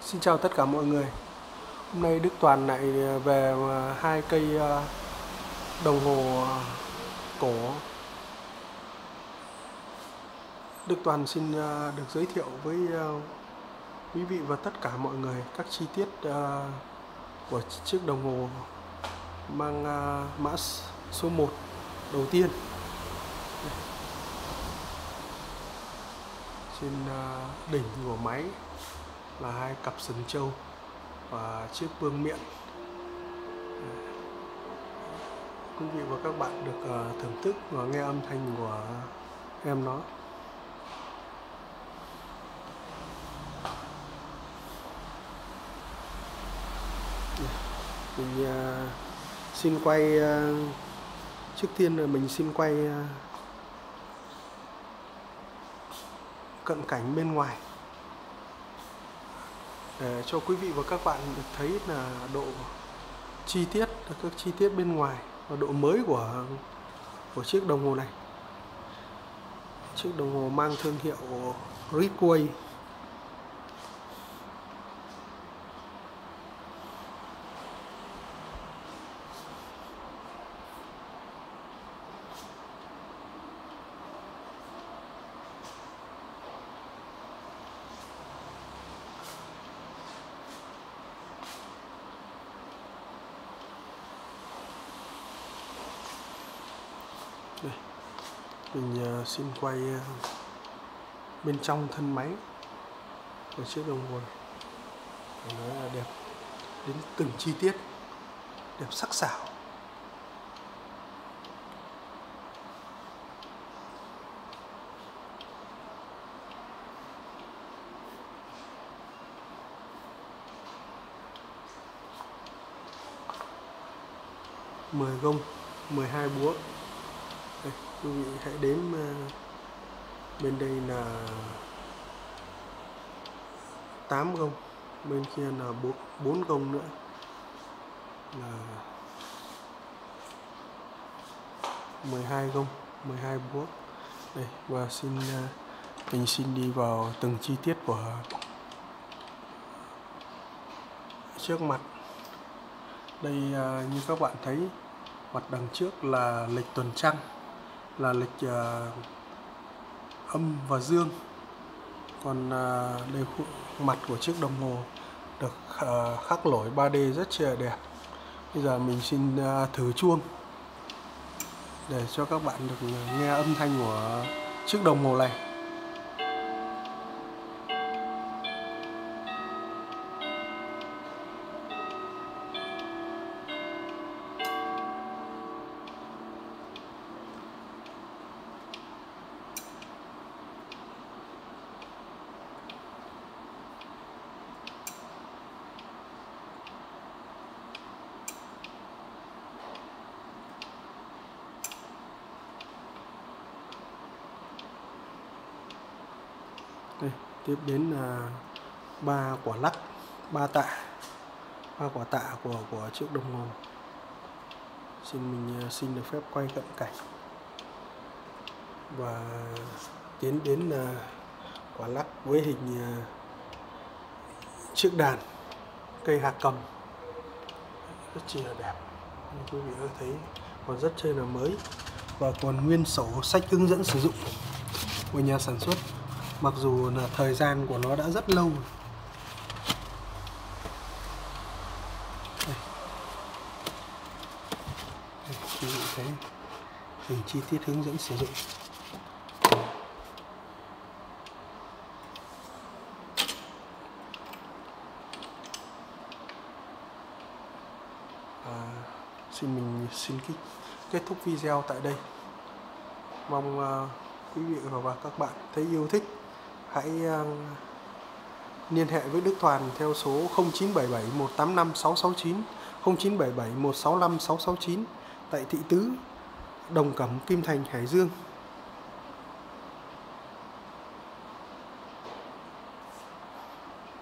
Xin chào tất cả mọi người. Hôm nay Đức Toàn lại về hai cây đồng hồ cổ. Đức Toàn xin được giới thiệu với quý vị và tất cả mọi người các chi tiết của chiếc đồng hồ mang mã số 1 đầu tiên. Trên đỉnh của máy là hai cặp sừng trâu và chiếc vương miện. Quý vị và các bạn được thưởng thức và nghe âm thanh của em nó. Mình xin quay trước tiên là mình xin quay cận cảnh bên ngoài để cho quý vị và các bạn được thấy là độ chi tiết, các chi tiết bên ngoài và độ mới của chiếc đồng hồ này. Chiếc đồng hồ mang thương hiệu Ritway. Đây, mình xin quay bên trong thân máy của chiếc đồng hồ này. Nó là đẹp đến từng chi tiết, đẹp sắc sảo. Mười gông, 12 búa. Đây, quý vị hãy đếm bên đây là 8 gông, bên kia là 4 gông nữa là 12 gông, 12 búa. Đây, và mình xin đi vào từng chi tiết của chiếc mặt. Đây như các bạn thấy, mặt đằng trước là lịch tuần trăng, là lịch âm và dương. Còn đây mặt của chiếc đồng hồ được khắc lỗi 3D rất là đẹp. Bây giờ mình xin thử chuông để cho các bạn được nghe âm thanh của chiếc đồng hồ này. Đây, tiếp đến là 3 quả lắc, 3 quả tạ của chiếc đồng hồ. Mình xin được phép quay cận cảnh và tiến đến là quả lắc với hình chiếc đàn cây hạc cầm rất chi là đẹp. Như quý vị có thấy còn rất chi là mới và còn nguyên sổ sách hướng dẫn sử dụng của nhà sản xuất, mặc dù là thời gian của nó đã rất lâu. Đây, quý vị thấy hình chi tiết hướng dẫn sử dụng. Mình xin kết thúc video tại đây. Mong quý vị và các bạn thấy yêu thích, hãy liên hệ với Đức Toàn theo số 0977 185 669, 0977 165 669 tại Thị Tứ, Đồng Cẩm, Kim Thành, Hải Dương.